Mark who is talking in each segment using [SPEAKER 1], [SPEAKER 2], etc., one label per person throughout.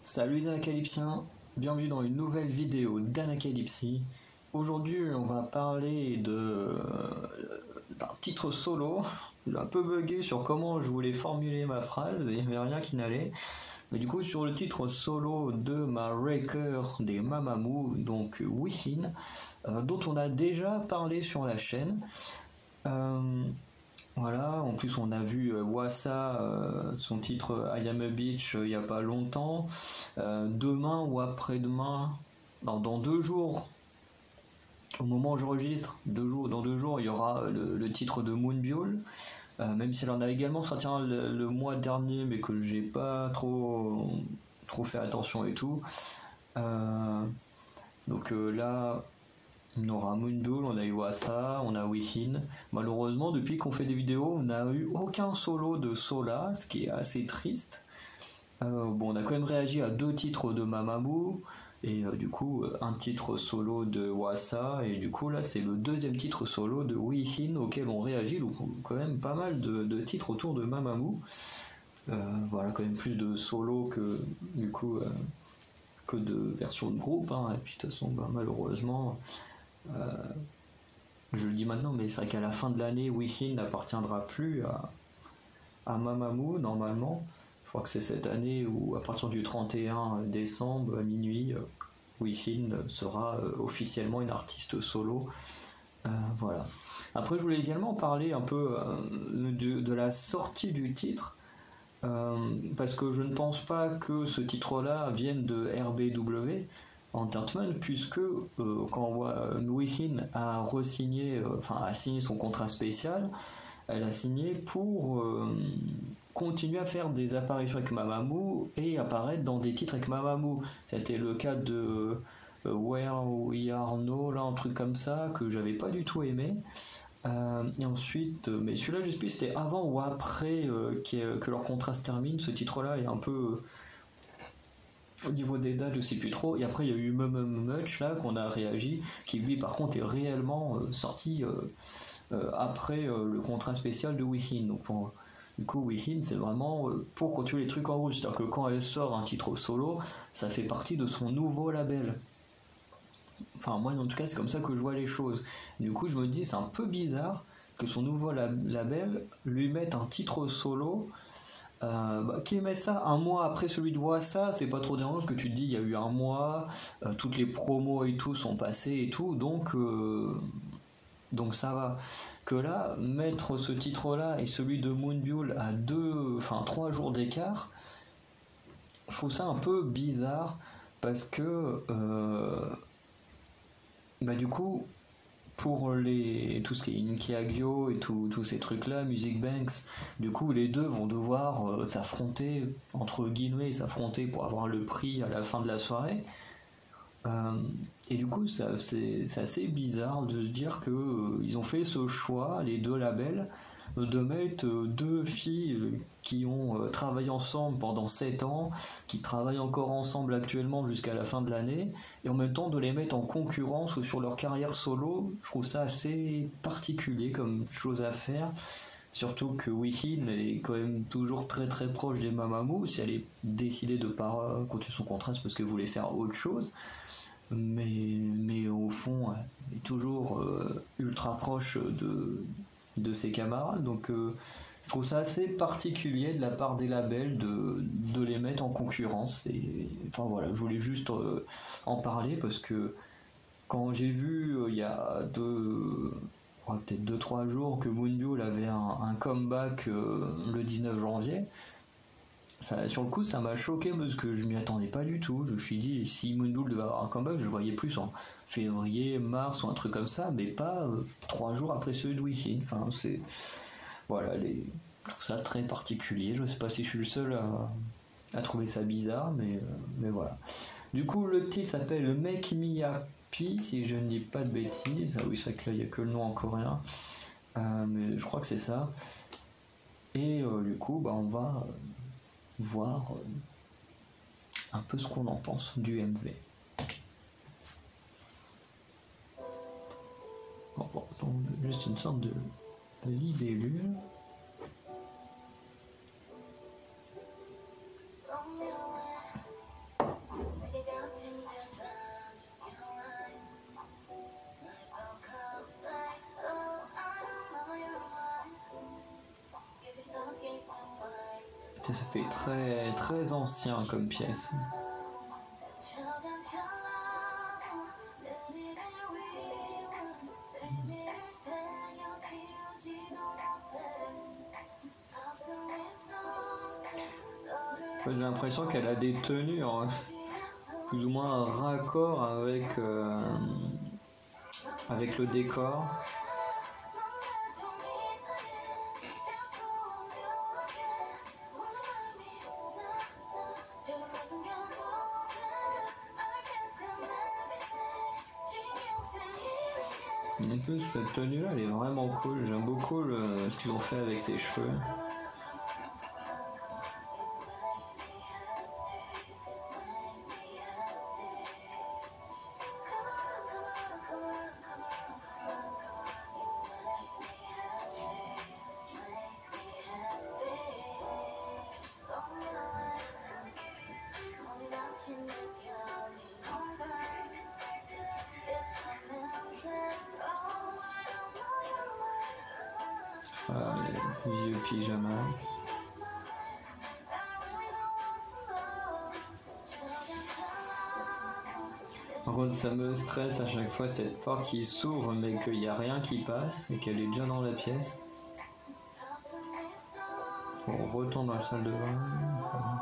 [SPEAKER 1] Salut les Anacalypsiens, bienvenue dans une nouvelle vidéo d'Anacalypsie. Aujourd'hui on va parler d'un titre solo. J'ai un peu bugué sur comment je voulais formuler ma phrase, il n'y avait rien qui n'allait. Mais du coup sur le titre solo de ma Raker des Mamamoo, donc Wihin, dont on a déjà parlé sur la chaîne. Voilà, en plus on a vu Wassa, son titre I Am a Beach il n'y a pas longtemps. Demain ou après-demain, dans 2 jours, au moment où j'enregistre, dans 2 jours, il y aura le titre de Moonbyul. Même si elle en a également sorti un le mois dernier, mais que j'ai pas trop fait attention et tout. Donc là, on aura Moonbyul, on a eu Wassa, on a Wihin. Malheureusement, depuis qu'on fait des vidéos, on n'a eu aucun solo de Sola, ce qui est assez triste. Bon, on a quand même réagi à 2 titres de Mamamoo, et du coup, un titre solo de Wassa, et du coup, là, c'est le 2e titre solo de Wihin auquel on réagit, donc quand même pas mal de titres autour de Mamamoo. Voilà, quand même plus de solo que, du coup, que de versions de groupe, hein. Et puis de toute façon, malheureusement, je le dis maintenant, mais c'est vrai qu'à la fin de l'année, Wihin n'appartiendra plus à Mamamoo, normalement. Je crois que c'est cette année où, à partir du 31 décembre à minuit, Wihin sera officiellement une artiste solo. Voilà. Après, je voulais également parler un peu de la sortie du titre, parce que je ne pense pas que ce titre-là vienne de RBW Entertainment, puisque quand Wihin a re-signé, a signé son contrat spécial, elle a signé pour continuer à faire des apparitions avec Mamamoo et apparaître dans des titres avec Mamamoo. C'était le cas de Where We Are Now, là, un truc comme ça que j'avais pas du tout aimé. Et ensuite, mais celui-là, je sais plus, c'était avant ou après que leur contrat se termine. Ce titre-là est un peu au niveau des dates, je sais plus trop. Et après, il y a eu Much là qu'on a réagi, qui lui, par contre, est réellement sorti après le contrat spécial de Wihin. Donc du coup, Wihin, c'est vraiment pour continuer les trucs en rouge. C'est-à-dire que quand elle sort un titre solo, ça fait partie de son nouveau label. Enfin, moi, en tout cas, c'est comme ça que je vois les choses. Du coup, je me dis, c'est un peu bizarre que son nouveau label lui mette un titre solo. Qu'ils mettent ça un mois après celui de Wassa, c'est pas trop dérangeant parce que tu te dis il y a eu un mois, toutes les promos et tout sont passées et tout, donc ça va. Que là, mettre ce titre-là et celui de Moonbyul à 3 jours d'écart, je trouve ça un peu bizarre parce que du coup, pour tout ce qui est Inki Agyo et tous ces trucs-là, Music Banks, du coup, les deux vont devoir s'affronter, entre guillemets, s'affronter pour avoir le prix à la fin de la soirée. Et du coup, c'est assez bizarre de se dire que ils ont fait ce choix, les deux labels, de mettre 2 filles qui ont travaillé ensemble pendant 7 ans, qui travaillent encore ensemble actuellement jusqu'à la fin de l'année, et en même temps de les mettre en concurrence ou sur leur carrière solo. Je trouve ça assez particulier comme chose à faire. Surtout que Wihin est quand même toujours très très proche des Mamamoo. Si elle est décidée de ne pas continuer son contrat, c'est parce qu'elle voulait faire autre chose. Mais au fond, elle est toujours ultra proche de ses camarades. Donc je trouve ça assez particulier de la part des labels de les mettre en concurrence. Et enfin voilà, je voulais juste en parler parce que quand j'ai vu il y a peut-être 2-3 jours que Moonbyul avait un comeback le 19 janvier, sur le coup, ça m'a choqué parce que je m'y attendais pas du tout. Je me suis dit, si Moonbyul devait avoir un comeback, je le voyais plus en février, mars ou un truc comme ça, mais pas 3 jours après celui de Wihin. Enfin, c'est. Voilà, je trouve ça très particulier. Je sais pas si je suis le seul à trouver ça bizarre, mais voilà. Du coup, le titre s'appelle Make Me Happy, si je ne dis pas de bêtises. Ah oui, c'est vrai que là, il n'y a que le nom en coréen. Mais je crois que c'est ça. Et du coup, on va voir un peu ce qu'on en pense du MV. Bon, donc juste une sorte de libellule. Ça fait très, très ancien comme pièce. J'ai l'impression qu'elle a des tenues plus ou moins raccord avec le décor. En plus, cette tenue-là, elle est vraiment cool. J'aime beaucoup ce qu'ils ont fait avec ses cheveux. Les vieux pyjamas. Par contre, ça me stresse à chaque fois cette porte qui s'ouvre mais qu'il n'y a rien qui passe et qu'elle est déjà dans la pièce. On retourne dans la salle de bain.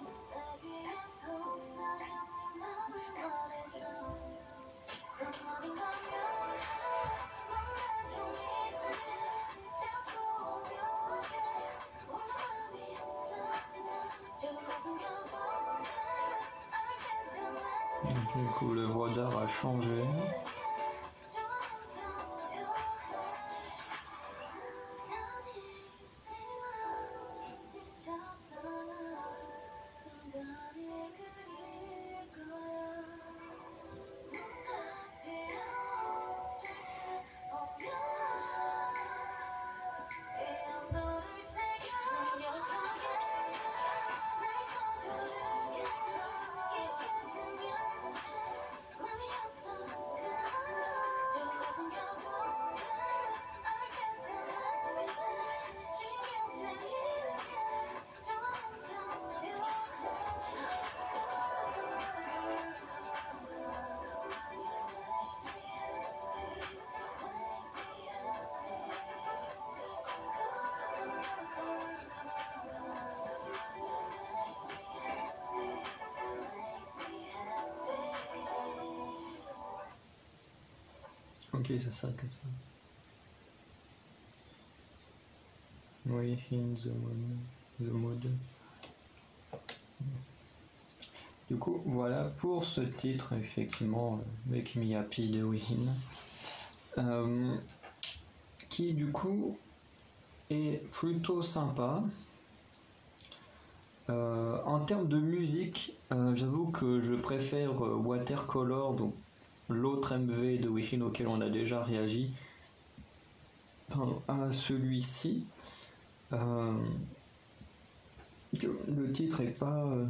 [SPEAKER 1] Du coup, le rodeur a changé. Ok, ça s'arrête comme ça. Oui, in the mode. Du coup, voilà pour ce titre, effectivement, Make Me Happy de Wihin. Qui, du coup, est plutôt sympa. En termes de musique, j'avoue que je préfère Watercolor, donc l'autre MV de Wihin auquel on a déjà réagi, à celui-ci. Le titre est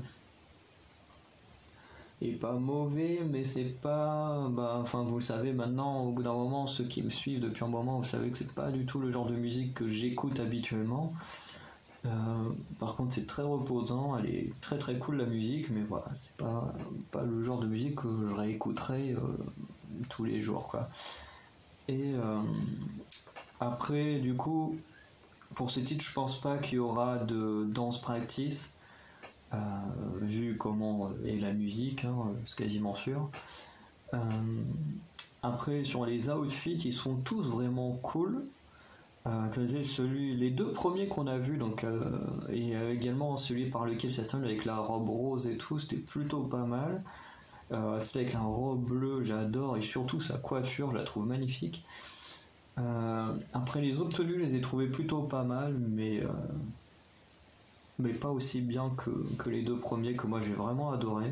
[SPEAKER 1] pas mauvais, mais c'est pas, enfin vous le savez maintenant, au bout d'un moment, ceux qui me suivent depuis un moment, vous savez que c'est pas du tout le genre de musique que j'écoute habituellement. Par contre, c'est très reposant, elle est très très cool la musique, mais voilà, c'est pas le genre de musique que je réécouterai tous les jours, quoi. Et après, du coup, pour ce titre, je pense pas qu'il y aura de dance practice, vu comment est la musique, c'est quasiment sûr. Après, sur les outfits, ils sont tous vraiment cool. Je disais, les deux premiers qu'on a vus, donc, et également celui par lequel ça se termine avec la robe rose et tout, c'était plutôt pas mal. C'était avec la robe bleue, j'adore, et surtout sa coiffure, je la trouve magnifique. Après, les autres tenues, je les ai trouvées plutôt pas mal, mais pas aussi bien que les deux premiers que moi j'ai vraiment adoré.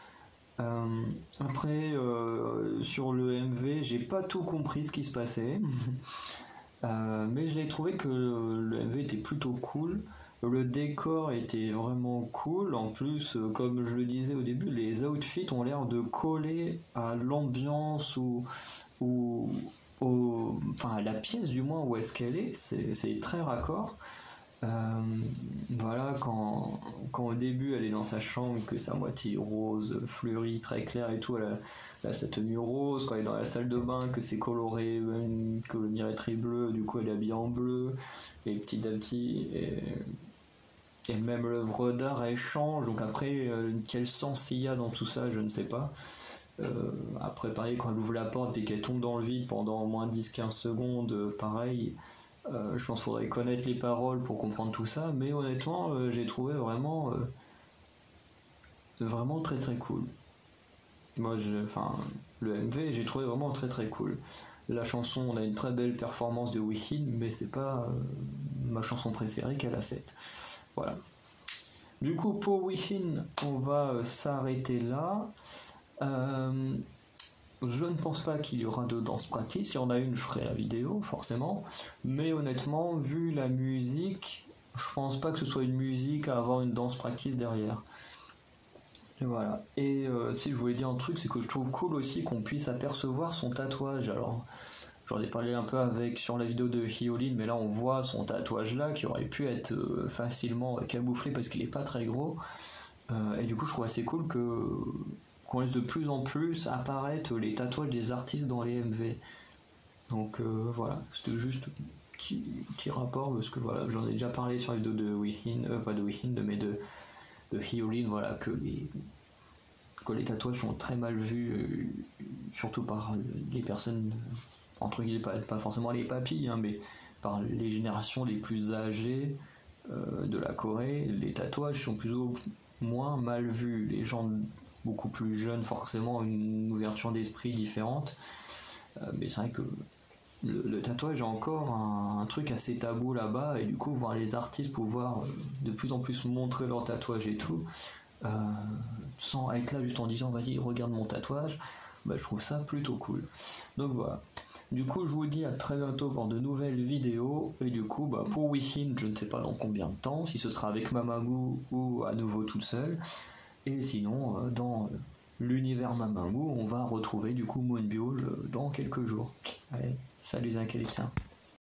[SPEAKER 1] Après, sur le MV, j'ai pas tout compris ce qui se passait. Mais je l'ai trouvé que le MV était plutôt cool. Le décor était vraiment cool. En plus, comme je le disais au début, les outfits ont l'air de coller à l'ambiance enfin à la pièce du moins où est-ce qu'elle est. C'est très raccord. Euh, voilà, quand au début elle est dans sa chambre, que sa moitié rose, fleurie, très claire et tout, elle a sa tenue rose, quand elle est dans la salle de bain, que c'est coloré, que le mirettrie bleu, du coup elle est habillée en bleu, et petit à petit, et même l'œuvre d'art elle change, donc après quel sens il y a dans tout ça, je ne sais pas. Après pareil, quand elle ouvre la porte et qu'elle tombe dans le vide pendant au moins 10-15 secondes, pareil, je pense qu'il faudrait connaître les paroles pour comprendre tout ça, mais honnêtement, j'ai trouvé vraiment très très cool. Enfin, le MV, j'ai trouvé vraiment très très cool. La chanson, on a une très belle performance de Wihin, mais c'est pas ma chanson préférée qu'elle a faite. Voilà. Du coup, pour Wihin, on va s'arrêter là. Je ne pense pas qu'il y aura de danse practice. S'il y en a une, je ferai la vidéo, forcément. Mais honnêtement, vu la musique, je pense pas que ce soit une musique à avoir une danse practice derrière. Et voilà. Et si je voulais dire un truc, c'est que je trouve cool aussi qu'on puisse apercevoir son tatouage. Alors, j'en ai parlé un peu sur la vidéo de Hyolyn, mais là on voit son tatouage là qui aurait pu être facilement camouflé parce qu'il est pas très gros. Et du coup, je trouve assez cool qu'on laisse de plus en plus apparaître les tatouages des artistes dans les MV. Donc voilà, c'était juste un petit rapport parce que voilà, j'en ai déjà parlé sur la vidéo de Wihin, pas de Wihin, mais de Hyolyn, voilà, que les tatouages sont très mal vus, surtout par les personnes, entre guillemets, pas forcément les papilles, hein, mais par les générations les plus âgées de la Corée, les tatouages sont plus ou moins mal vus. Les gens beaucoup plus jeunes, forcément, ont une ouverture d'esprit différente. Mais c'est vrai que le tatouage est encore un truc assez tabou là-bas, et du coup, voir les artistes pouvoir de plus en plus montrer leur tatouage et tout, euh, sans être là juste en disant vas-y, regarde mon tatouage, bah, je trouve ça plutôt cool. Donc voilà. Du coup, je vous dis à très bientôt pour de nouvelles vidéos. Et du coup, bah, pour Wihin, je ne sais pas dans combien de temps, si ce sera avec Mamamoo ou à nouveau toute seule. Et sinon, dans l'univers Mamamoo, on va retrouver du coup Moonbyul dans quelques jours. Allez, salut les Incalypsiens.